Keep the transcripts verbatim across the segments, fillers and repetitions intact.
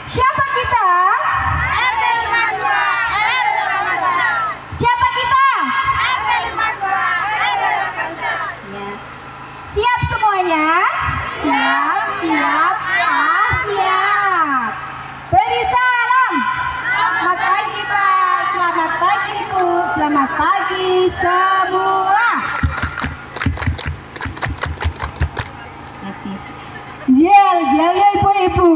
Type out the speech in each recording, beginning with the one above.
Siapa kita? R T lima puluh dua R W delapan belas. Siapa kita? R T lima puluh dua R W delapan belas. Ya. Siap semuanya? Siap, siap, ah, siap. Beri salam. Selamat pagi Pak, selamat pagi Ibu, selamat pagi semua. Jel, jel ya ibu-ibu.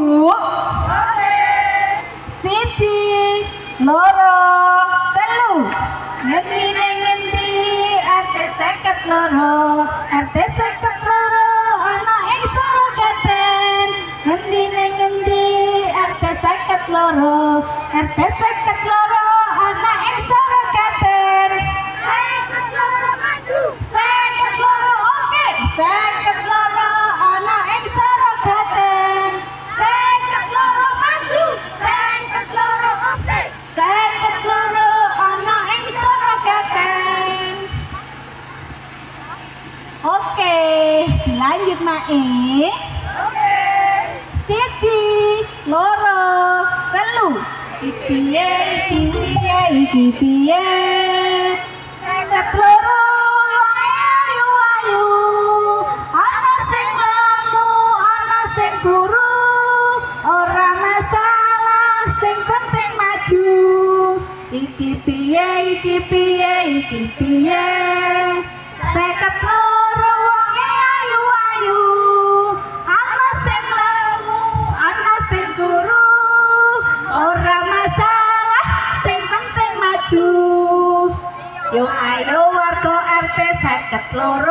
Siji, loro, telu. Ngendi ngendi R T seket loro, R T seket loro, ana ing Sorogaten. Ngendi ngendi R T seket loro, R T seket loro, ana ing Sorogaten. Seket loro maju, seket loro oke, seket loro ana ing Sorogaten. Seket loro maju, seket loro oke, seket loro ana ing Sorogaten. Oke, lanjut Mae. Oke. Siji, loro, telu. Piye, piye, piye. Seket loro, ayu ayu. Ana sing lemu, ana sing buru. Ora masalah, sing penting maju. Iki piye, iki piye, iki piye. Seket loro wonge ayu ayu. Ana sing lemu, ana sing buru. Ora masalah, sing penting maju. Yo ayo warga R T seket loro.